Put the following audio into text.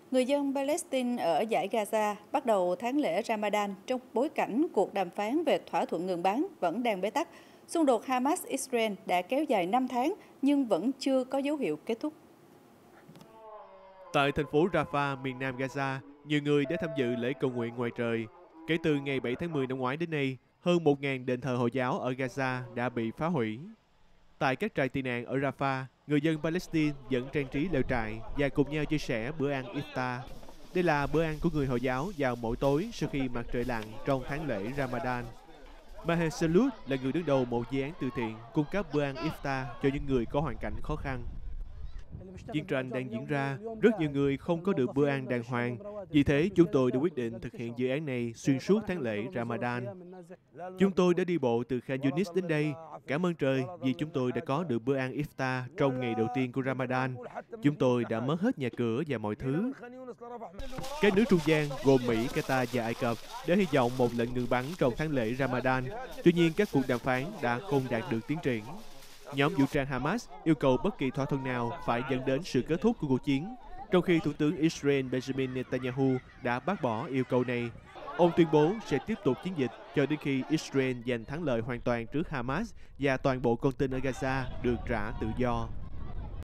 Người dân Palestine ở dải Gaza bắt đầu tháng lễ Ramadan trong bối cảnh cuộc đàm phán về thỏa thuận ngừng bắn vẫn đang bế tắc. Xung đột Hamas-Israel đã kéo dài 5 tháng nhưng vẫn chưa có dấu hiệu kết thúc. Tại thành phố Rafah, miền nam Gaza, nhiều người đã tham dự lễ cầu nguyện ngoài trời. Kể từ ngày 7 tháng 10 năm ngoái đến nay, hơn 1.000 đền thờ Hồi giáo ở Gaza đã bị phá hủy. Tại các trại tị nạn ở Rafah, người dân Palestine vẫn trang trí lều trại và cùng nhau chia sẻ bữa ăn iftar. Đây là bữa ăn của người Hồi giáo vào mỗi tối sau khi mặt trời lặn trong tháng lễ Ramadan. Maher Salut là người đứng đầu một dự án từ thiện cung cấp bữa ăn iftar cho những người có hoàn cảnh khó khăn. Chiến tranh đang diễn ra, rất nhiều người không có được bữa ăn đàng hoàng. Vì thế, chúng tôi đã quyết định thực hiện dự án này xuyên suốt tháng lễ Ramadan. Chúng tôi đã đi bộ từ Khan Yunis đến đây. Cảm ơn trời vì chúng tôi đã có được bữa ăn iftar trong ngày đầu tiên của Ramadan. Chúng tôi đã mất hết nhà cửa và mọi thứ. Các nước trung gian gồm Mỹ, Qatar và Ai Cập đã hy vọng một lệnh ngừng bắn trong tháng lễ Ramadan. Tuy nhiên, các cuộc đàm phán đã không đạt được tiến triển. Nhóm vũ trang Hamas yêu cầu bất kỳ thỏa thuận nào phải dẫn đến sự kết thúc của cuộc chiến, trong khi Thủ tướng Israel Benjamin Netanyahu đã bác bỏ yêu cầu này. Ông tuyên bố sẽ tiếp tục chiến dịch cho đến khi Israel giành thắng lợi hoàn toàn trước Hamas và toàn bộ con tin ở Gaza được trả tự do.